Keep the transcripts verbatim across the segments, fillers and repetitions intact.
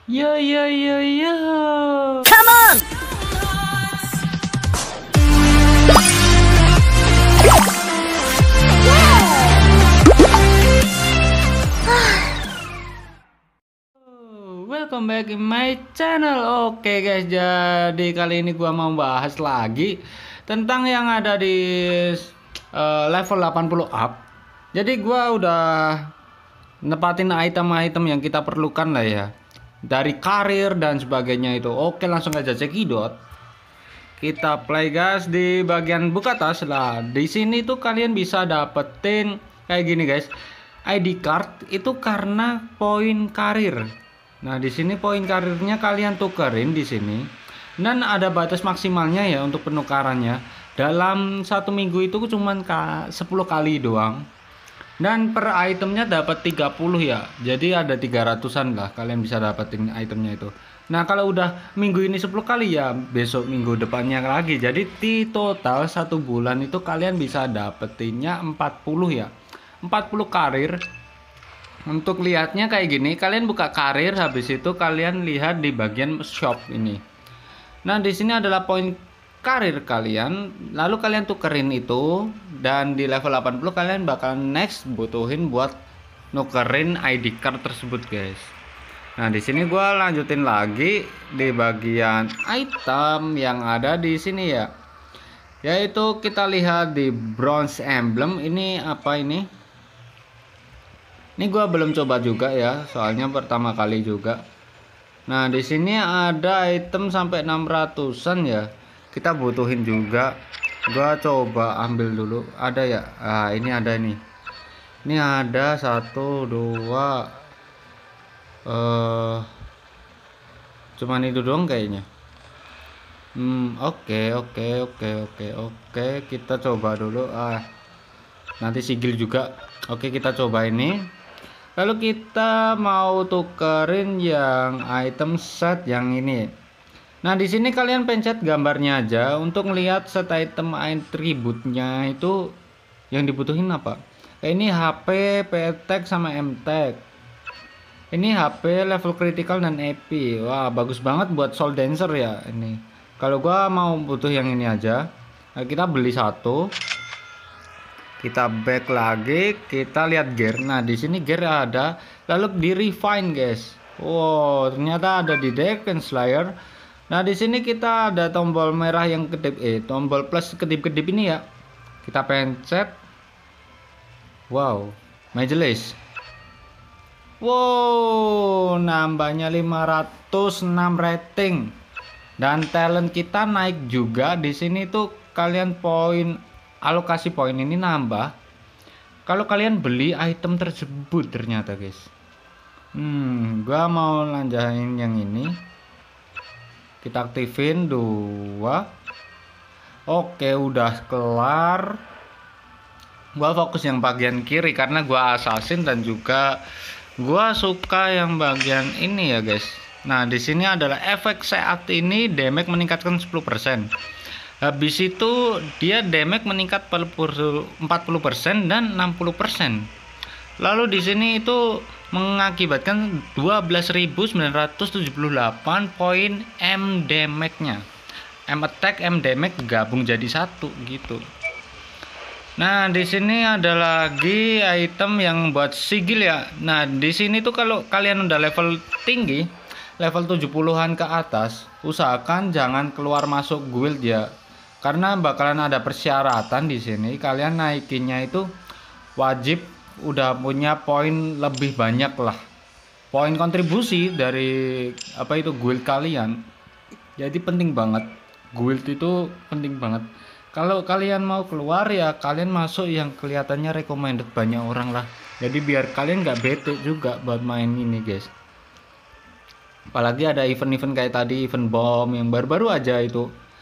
Yo yo yo yo. Come on! Welcome back in my channel. Oke guys, jadi kali ini gua mau bahas lagi tentang yang ada di uh, level delapan puluh up. Jadi gua udah nepatin item-item yang kita perlukan lah ya, dari karir dan sebagainya itu. Oke, langsung aja cekidot. Kita play guys di bagian buka tas lah. Di sini tuh kalian bisa dapetin kayak gini guys. I D card itu karena poin karir. Nah, di sini poin karirnya kalian tukerin di sini. Dan ada batas maksimalnya ya untuk penukarannya. Dalam satu minggu itu cuman sepuluh kali doang. Dan per itemnya dapat tiga puluh ya. Jadi ada tiga ratusan lah kalian bisa dapetin itemnya itu. Nah, kalau udah minggu ini sepuluh kali ya, besok minggu depannya lagi. Jadi di total satu bulan itu kalian bisa dapetinnya empat puluh ya. empat puluh karir. Untuk lihatnya kayak gini, kalian buka karir, habis itu kalian lihat di bagian shop ini. Nah, di sini adalah poin karir kalian, lalu kalian tukerin itu, dan di level delapan puluh kalian bakal next butuhin buat nukerin I D card tersebut, guys. Nah, di sini gua lanjutin lagi di bagian item yang ada di sini ya. Yaitu kita lihat di bronze emblem ini apa ini? Ini gua belum coba juga ya, soalnya pertama kali juga. Nah, di sini ada item sampai enam ratusan ya. Kita butuhin juga. Gua coba ambil dulu. Ada ya? Ah, ini ada nih. Ini ada satu, dua. Eh, cuman itu doang kayaknya. Hmm, oke, oke, oke, oke, oke. Kita coba dulu. Ah, nanti sigil juga. Oke, kita coba ini. Lalu kita mau tukerin yang item set yang ini. Nah, di sini kalian pencet gambarnya aja untuk melihat set item atributnya itu yang dibutuhin apa. Ini H P, P tag sama M tag. Ini H P, level critical dan E P. Wah, bagus banget buat soul dancer ya ini. Kalau gua mau butuh yang ini aja. Nah, kita beli satu. Kita back lagi, kita lihat gear. Nah, di sini gear ada, lalu di refine guys. Wow, ternyata ada di deck and slayer. Nah, di sini kita ada tombol merah yang kedip, eh tombol plus kedip-kedip ini ya. Kita pencet. Wow, majelis. Wow, nambahnya lima ratus enam rating. Dan talent kita naik juga. Di sini tuh kalian poin alokasi poin ini nambah kalau kalian beli item tersebut ternyata guys. Hmm, gua mau lanjain yang ini. Kita aktifin dua. Oke, udah kelar. Gua fokus yang bagian kiri karena gua assassin dan juga gua suka yang bagian ini ya guys. Nah, di sini adalah efek saat ini damage meningkatkan sepuluh persen. Habis itu dia damage meningkat empat puluh persen dan enam puluh persen. Lalu di sini itu mengakibatkan dua belas ribu sembilan ratus tujuh puluh delapan poin M damage-nya. M attack, M damage gabung jadi satu gitu. Nah, di sini ada lagi item yang buat sigil ya. Nah, di sini tuh kalau kalian udah level tinggi, level tujuh puluhan ke atas, usahakan jangan keluar masuk guild ya. Karena bakalan ada persyaratan di sini. Kalian naikinnya itu wajib udah punya poin lebih banyak lah. Poin kontribusi dari apa itu guild kalian. Jadi penting banget. Guild itu penting banget. Kalau kalian mau keluar ya kalian masuk yang kelihatannya recommended banyak orang lah. Jadi biar kalian nggak bete juga buat main ini guys. Apalagi ada event-event kayak tadi, event bom yang baru-baru aja itu.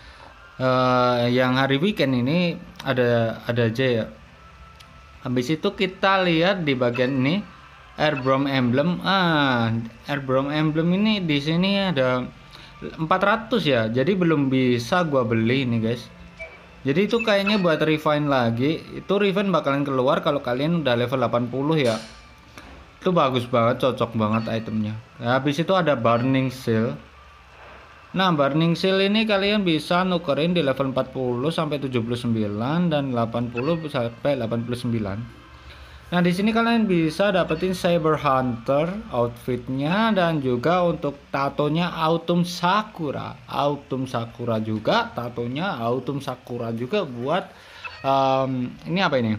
Uh, yang hari weekend ini ada ada aja ya. Habis itu kita lihat di bagian ini Airbrom Emblem. Ah, Airbrom Emblem ini di sini ada empat ratus ya. Jadi belum bisa gua beli ini guys. Jadi itu kayaknya buat refine lagi. Itu refine bakalan keluar kalau kalian udah level delapan puluh ya. Itu bagus banget, cocok banget itemnya. Nah, habis itu ada Burning Seal. Nah, Burning Seal ini kalian bisa nukerin di level empat puluh sampai tujuh puluh sembilan dan delapan puluh sampai delapan puluh sembilan. Nah, di sini kalian bisa dapetin Saber Hunter outfitnya dan juga untuk tatonya Autumn Sakura. Autumn Sakura juga, tatonya Autumn Sakura juga buat um, ini apa ini?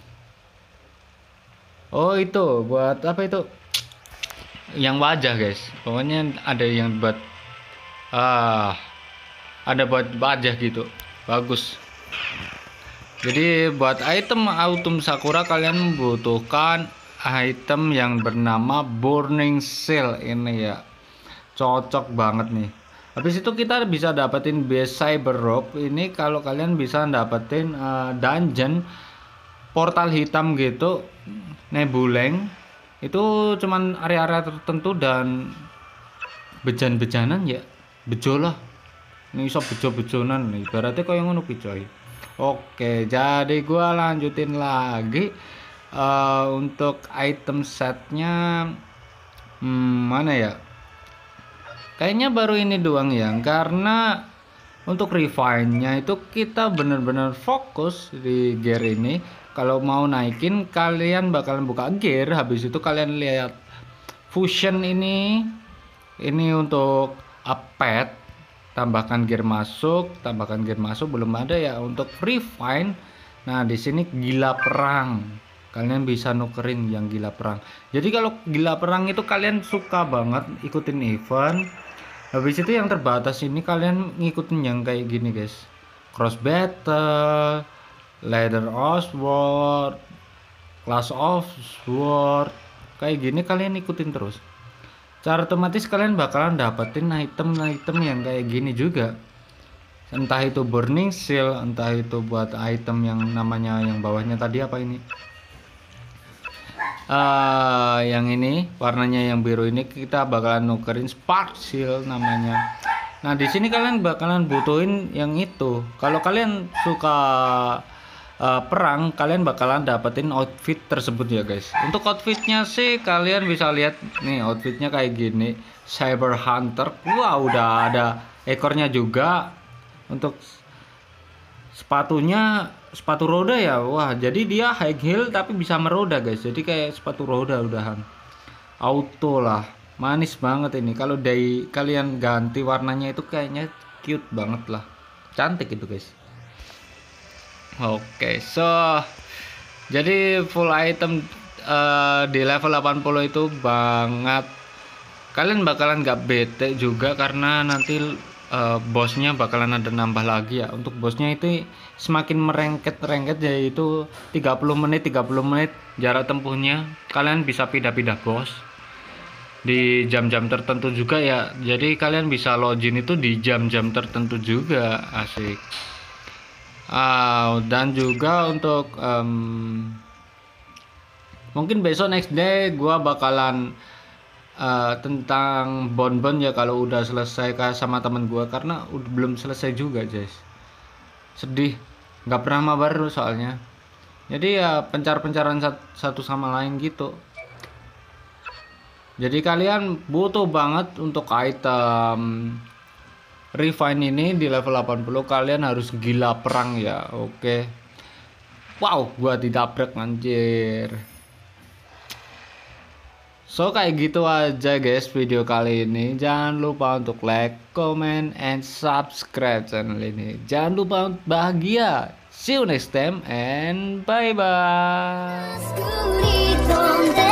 Oh, itu buat apa itu? Yang wajah, guys. Pokoknya ada yang buat ah ada buat wajah gitu. Bagus. Jadi buat item Autumn Sakura kalian membutuhkan item yang bernama Burning Seal ini ya. Cocok banget nih. Habis itu kita bisa dapetin base Cyber Rope ini kalau kalian bisa dapetin uh, dungeon portal hitam gitu, Nebuleng. Itu cuman area-area tertentu dan bejan-bejanan ya. Bejo lah. Ini iso bejo-bejonan nih. Ibaratnya kayak ngono ki coy. Oke, jadi gua lanjutin lagi uh, untuk item setnya. Hmm, mana ya? Kayaknya baru ini doang ya, karena untuk refine-nya itu kita bener-bener fokus di gear ini. Kalau mau naikin, kalian bakalan buka gear, habis itu kalian lihat fusion ini. Ini untuk upgrade, tambahkan gear masuk, tambahkan gear masuk belum ada ya untuk refine. Nah, di sini gila perang. Kalian bisa nukerin yang gila perang. Jadi kalau gila perang itu kalian suka banget ikutin event. Habis itu yang terbatas ini kalian ngikutin yang kayak gini, guys. Cross battle, Leather of Sword, Clash of Sword. Kayak gini kalian ikutin terus. Secara otomatis kalian bakalan dapetin item-item yang kayak gini juga. Entah itu Burning Seal, entah itu buat item yang namanya yang bawahnya tadi apa ini? Uh, yang ini warnanya yang biru ini kita bakalan nukerin Spark Seal namanya. Nah, di sini kalian bakalan butuhin yang itu. Kalau kalian suka uh, perang, kalian bakalan dapetin outfit tersebut ya guys. Untuk outfitnya sih kalian bisa lihat nih, outfitnya kayak gini, Cyber Hunter. Wah, udah ada ekornya juga. Untuk sepatunya sepatu roda ya. Wah, jadi dia high heel tapi bisa meroda guys. Jadi kayak sepatu roda udahan. Auto lah. Manis banget ini. Kalau dari kalian ganti warnanya itu kayaknya cute banget lah. Cantik itu guys. Oke, so jadi full item uh, di level delapan puluh itu banget. Kalian bakalan gak bete juga karena nanti uh, bosnya bakalan ada nambah lagi ya. Untuk bosnya itu semakin merengket-rengket, yaitu tiga puluh menit tiga puluh menit jarak tempuhnya. Kalian bisa pindah-pindah bos di jam-jam tertentu juga ya. Jadi kalian bisa login itu di jam-jam tertentu juga. Asik. Uh, dan juga untuk um, mungkin besok next day gua bakalan uh, tentang bon-bon ya kalau udah selesai sama temen gua, karena udah belum selesai juga guys. Sedih, nggak pernah mabar soalnya. Jadi ya pencar-pencaran satu sama lain gitu. Jadi kalian butuh banget untuk item refine ini di level delapan puluh. Kalian harus gila perang ya. Oke. Wow, gua ditabrak anjir. So kayak gitu aja guys video kali ini. Jangan lupa untuk like, comment, and subscribe channel ini. Jangan lupa untuk bahagia. See you next time and bye bye.